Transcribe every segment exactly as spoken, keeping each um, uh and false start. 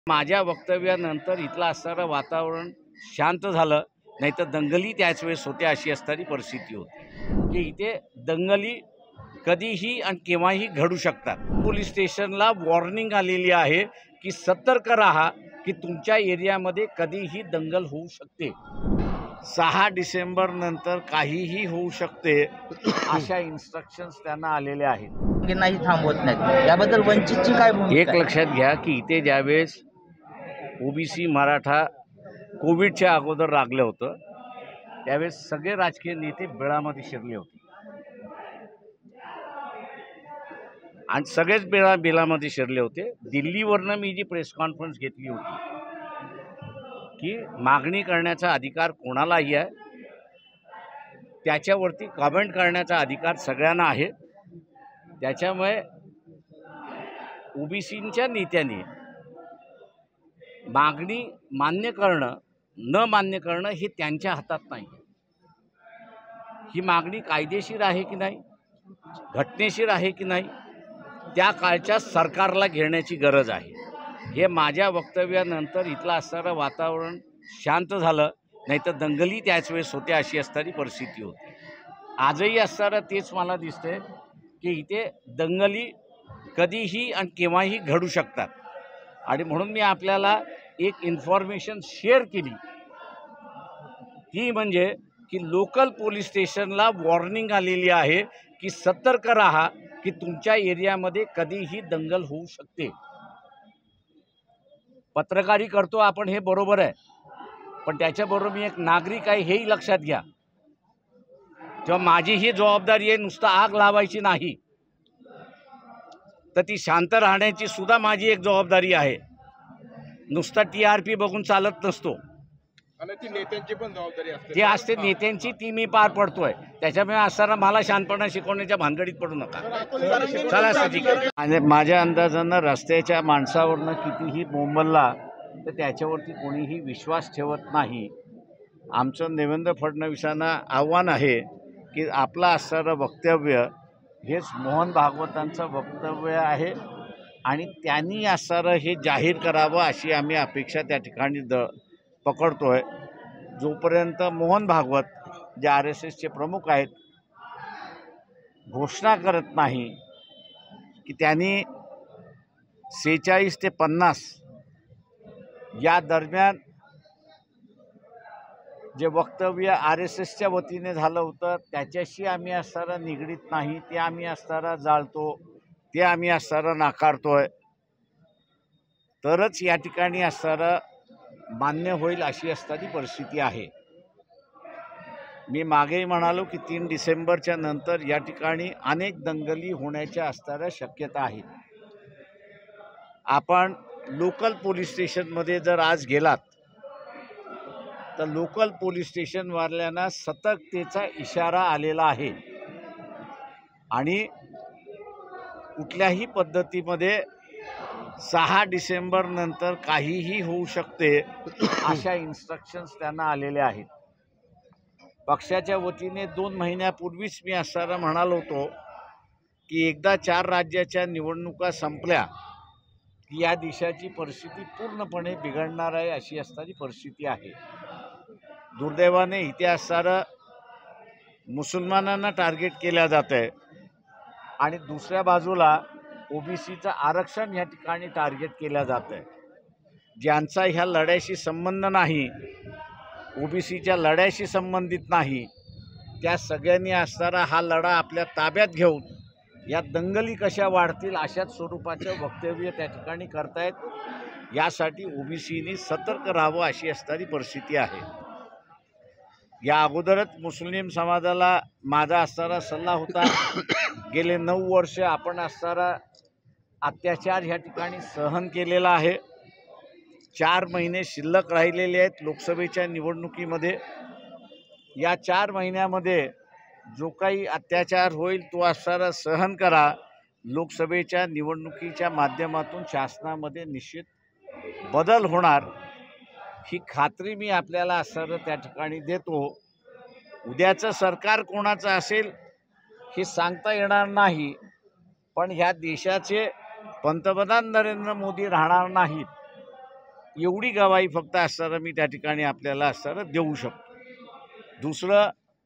माझ्या वक्तव्यानंतर इथलं असणारं वातावरण शांत झालं, नाहीतर दंगली त्याच वेळेस होत्या अशी असणारी परिस्थिती होती की इथे दंगली कधीही आणि केव्हाही घडू शकतात। पोलीस स्टेशनला वॉर्निंग आलेली आहे की सतर्क राहा की तुमच्या एरियामध्ये कधीही दंगल होऊ शकते। सहा डिसेंबर नंतर काहीही होऊ शकते अशा इन्स्ट्रक्शन्स त्यांना आलेले आहेत की नाही थांबवत नाहीत, याबद्दल वंचितची काय भूमिका एक आहे? लक्षात घ्या की इथे ज्यावेळेस ओबीसी मराठा कोविडच्या अगोदर लागलं होतं त्यावेळेस सगळे राजकीय नेते बिळामध्ये शिरले होते आणि सगळेच बिळा बिलामध्ये शिरले होते। दिल्लीवरनं मी जी प्रेस कॉन्फरन्स घेतली होती की मागणी करण्याचा अधिकार कोणालाही आहे, त्याच्यावरती कमेंट करण्याचा अधिकार सगळ्यांना आहे। त्याच्यामुळे ओबीसींच्या नेत्यांनी मागणी मान्य करणं न मान्य करणं हे त्यांच्या हातात नाही। ही मागणी कायदेशीर आहे की नाही, घटनेशीर आहे की नाही, त्या काळच्या सरकारला घेण्याची गरज आहे। हे माझ्या वक्तव्यानंतर इथलं असणारं वातावरण शांत झालं, नाहीतर दंगली त्याच वेळेस होत्या अशी असणारी परिस्थिती होती। आजही असणारं तेच मला दिसतंय की इथे दंगली कधीही आणि केव्हाही घडू शकतात आणि म्हणून मी आपल्याला एक इन्फॉर्मेशन शेअर केली ती म्हणजे की लोकल पोलीस स्टेशनला वॉर्निंग आलेली आहे की सतर्क राहा की तुमच्या एरियामध्ये कधीही दंगल होऊ शकते। पत्रकारी करतो आपण हे बरोबर आहे, पण त्याच्याबरोबर मी एक नागरिक आहे हेही लक्षात घ्या। तेव्हा माझी ही जबाबदारी आहे नुसतं आग लावायची नाही, तर ती शांत राहण्याची सुद्धा माझी एक जबाबदारी आहे। नुसता टी आर पी बघून चालत नसतो, आणि ती नेत्यांची पण जबाबदारी असते ती असते नेत्यांची, ती मी पार पडतोय। त्याच्यामुळे असताना मला शांतपणा शिकवण्याच्या भानगडीत पडू नका। चला ठीक आहे। आणि माझ्या अंदाजानं रस्त्याच्या माणसावरनं कितीही बोंबलला तर त्याच्यावरती कोणीही विश्वास ठेवत नाही। आमचं देवेंद्र फडणवीसांना आव्हान आहे की आपलं असणारं वक्तव्य हेच मोहन भागवतांचं वक्तव्य आहे आणि त्यांनी असणारं हे जाहीर करावं अशी आम्ही अपेक्षा त्या ठिकाणी द पकडतोय। जोपर्यंत मोहन भागवत जे आर एस एसचे प्रमुख आहेत घोषणा करत नाही की त्यांनी सेहेचाळीस ते पन्नास या दरम्यान जे वक्तव्य आर एस एसच्या वतीने झालं होतं त्याच्याशी आम्ही असणारं निगडीत नाही, ते आम्ही असणारं जाळतो, ते आम्ही असणारं नाकारतोय, तरच या ठिकाणी असणारं मान्य होईल अशी असणारी परिस्थिती आहे। मी मागेही म्हणालो की तीन डिसेंबरच्या नंतर या ठिकाणी अनेक दंगली होण्याच्या असणाऱ्या शक्यता आहेत। आपण लोकल पोलीस स्टेशनमध्ये जर आज गेलात तर लोकल पोलीस स्टेशनवाल्यांना सतर्कतेचा इशारा आलेला आहे आणि कुठल्याही पद्धतीमध्ये सहा डिसेंबर नंतर काहीही होऊ शकते अशा इन्स्ट्रक्शन्स त्यांना आलेले आहेत। पक्षाच्या वतीने दोन महिन्यापूर्वीच मी असताना म्हणालो होतो की एकदा चार राज्याच्या निवडणुका संपल्या की या देशाची परिस्थिती पूर्णपणे बिघडणार आहे अशी असणारी परिस्थिती आहे। दुर्दैवाने इथे असणारं मुसलमानांना टार्गेट केल्या जात आहे आणि दुसऱ्या बाजूला ओबीसीचं आरक्षण या ठिकाणी टार्गेट केल्या जात आहे। ज्यांचा ह्या लढ्याशी संबंध नाही, ओबीसीच्या लढ्याशी संबंधित नाही, त्या सगळ्यांनी असणारा हा लढा आपल्या ताब्यात घेऊन या दंगली कशा वाढतील अशाच स्वरूपाचं वक्तव्य त्या ठिकाणी करतायत। यासाठी ओबीसीनी सतर्क राहावं अशी असणारी परिस्थिती आहे। या अगोदरच मुस्लिम समाजाला माझा असणारा सल्ला होता, गेले नऊ वर्ष आपण असणारा अत्याचार ह्या ठिकाणी सहन केलेला आहे। चार महिने शिल्लक राहिलेले आहेत लोकसभेच्या निवडणुकीमध्ये। या चार महिन्यामध्ये जो काही अत्याचार होईल तो असणारा सहन करा। लोकसभेच्या निवडणुकीच्या माध्यमातून शासनामध्ये निश्चित बदल होणार ही खात्री मी आपल्याला असणारं त्या ठिकाणी देतो। उद्याचं सरकार कोणाचं असेल हे सांगता येणार नाही, पण ह्या देशाचे पंतप्रधान नरेंद्र मोदी राहणार नाहीत एवढी गवाही फक्त असताना मी त्या ठिकाणी आपल्याला असताना देऊ शकतो. दुसरं,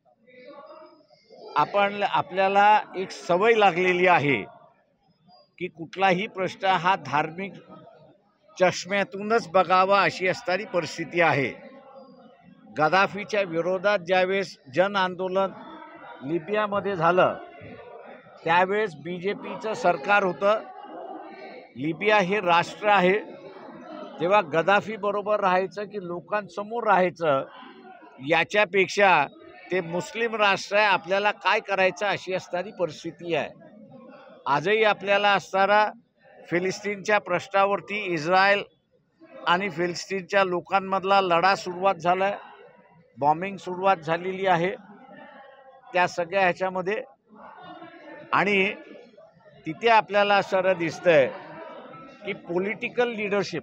आपण आपल्याला एक सवय लागलेली आहे की कुठलाही प्रश्न हा धार्मिक चष्म्यातूनच बघावा अशी असणारी परिस्थिती आहे. गदाफीच्या विरोधात ज्यावेळेस जन आंदोलन लिबियामध्ये झालं त्यावेळेस बी जे पीचं सरकार होतं. लिबिया हे राष्ट्र आहे. तेव्हा गदाफीबरोबर राहायचं की लोकांसमोर राहायचं याच्यापेक्षा ते मुस्लिम राष्ट्र आहे, आपल्याला काय करायचं अशी असणारी परिस्थिती आहे. आजही आपल्याला असणारा फिलिस्तीनच्या प्रश्नावरती इस्रायल आणि फिलिस्तीनच्या लोकांमधला लढा सुरुवात झाला आहे. बॉम्बिंग सुरुवात झालेली आहे त्या सगळ्या ह्याच्यामध्ये. आणि तिथे आपल्याला असं दिसतंय की पॉलिटिकल लिडरशिप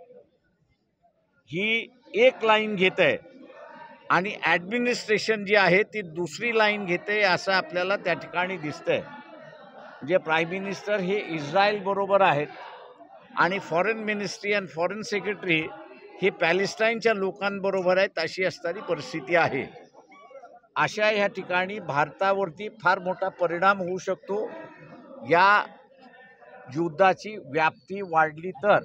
ही एक लाईन घेत आहे आणि ॲडमिनिस्ट्रेशन जी आहे ती दुसरी लाईन घेते असं आपल्याला त्या ठिकाणी दिसतंय. म्हणजे प्राईम मिनिस्टर हे इस्रायल बरोबर आहेत आणि फॉरेन मिनिस्ट्री आणि फॉरेन सेक्रेटरी हे पॅलेस्टाईनच्या लोकांबरोबर आहेत अशी असणारी परिस्थिती आहे. अशा ह्या ठिकाणी भारतावरती फार मोठा परिणाम होऊ शकतो. या युद्धाची व्याप्ती वाढली तर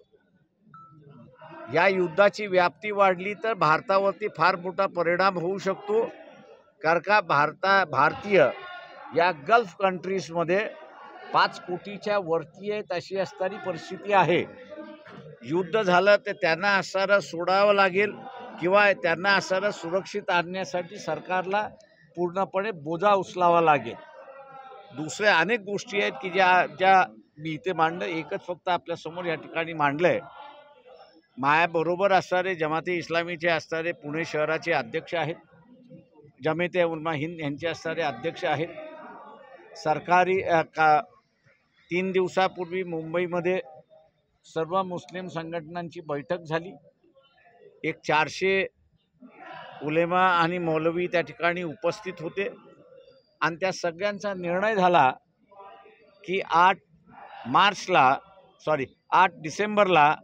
या युद्धाची व्याप्ती वाढली तर भारतावरती फार मोठा परिणाम होऊ शकतो. कारण का भारता भारतीय या गल्फ कंट्रीजमध्ये पाच कोटीच्या वरती आहेत अशी असणारी परिस्थिती आहे. युद्ध झालं तर त्यांना असणारं सोडावं लागेल किंवा त्यांना असणारं सुरक्षित आणण्यासाठी सरकारला पूर्णपणे बोजा उचलावा लागेल. दुसऱ्या अनेक गोष्टी आहेत की ज्या ज्या मी इथे मांडलं. एकच फक्त आपल्यासमोर या ठिकाणी मांडलं आहे. मायाबरोबर असणारे जमाते इस्लामीचे असणारे पुणे शहराचे अध्यक्ष आहेत, जमाते उलमा हिंद यांचे असणारे अध्यक्ष आहेत. सरकारी का तीन दिवसापूर्वी मुंबईमध्ये सर्व मुस्लिम संघटनांची बैठक झाली. एक चारशे उलेमा आणि मौलवी त्या ठिकाणी उपस्थित होते आणि त्या सगळ्यांचा निर्णय झाला की आठ मार्चला सॉरी आठ डिसेंबरला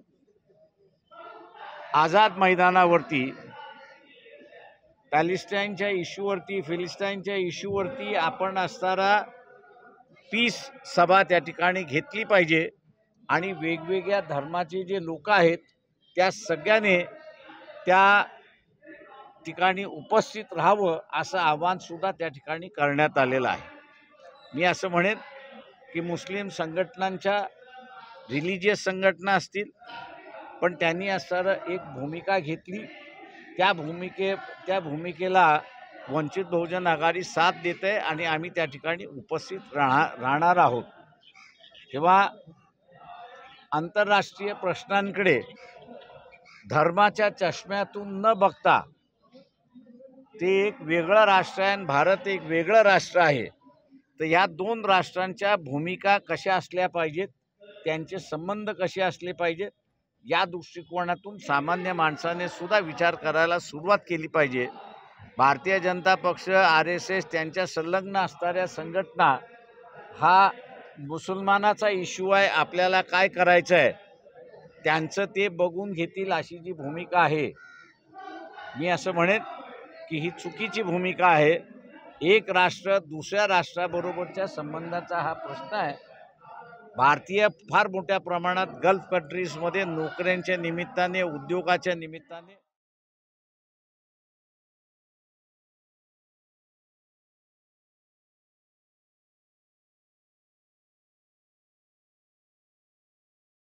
आझाद मैदानावरती पॅलेस्टाईनच्या इश्यूवरती फिलिस्टाईनच्या इश्यूवरती आपण असणारा पीस सभा त्या ठिकाणी घेतली पाहिजे आणि वेगवेगळ्या धर्माचे जे लोक आहेत त्या सगळ्याने त्या ठिकाणी उपस्थित राहावं असं आव्हानसुद्धा त्या ठिकाणी करण्यात आलेलं आहे. मी असं म्हणेन की मुस्लिम संघटनांच्या रिलिजियस संघटना असतील पण त्यांनी असणारं एक भूमिका घेतली. त्या भूमिके त्या भूमिकेला वंचित बहुजन आघाडी साथ देते आणि आम्ही त्या ठिकाणी उपस्थित राहणार राहणार आहोत. तेव्हा आंतरराष्ट्रीय प्रश्नांकडे धर्माच्या चष्म्यातून न बघता ते एक वेगळं राष्ट्र आहे आणि भारत एक वेगळं राष्ट्र आहे. तर या दोन राष्ट्रांच्या भूमिका कशा असल्या पाहिजेत, त्यांचे संबंध कसे असले पाहिजेत या दृष्टिकोनातून सामान्य माणसाने सुद्धा विचार करायला सुरुवात केली पाहिजे. भारतीय जनता पक्ष, आर एस एस त्यांच्या संलग्न असणाऱ्या संघटना हा मुसलमानाचा इश्यू आहे, आपल्याला काय करायचं आहे त्यांचं ते बघून घेतील अशी जी भूमिका आहे, मी असं म्हणेन की ही चुकीची भूमिका आहे. एक राष्ट्र दुसऱ्या राष्ट्राबरोबरच्या संबंधाचा हा प्रश्न आहे. भारतीय फार मोठ्या प्रमाणात गल्फ कंट्रीजमध्ये नोकऱ्यांच्या निमित्ताने, उद्योगाच्या निमित्ताने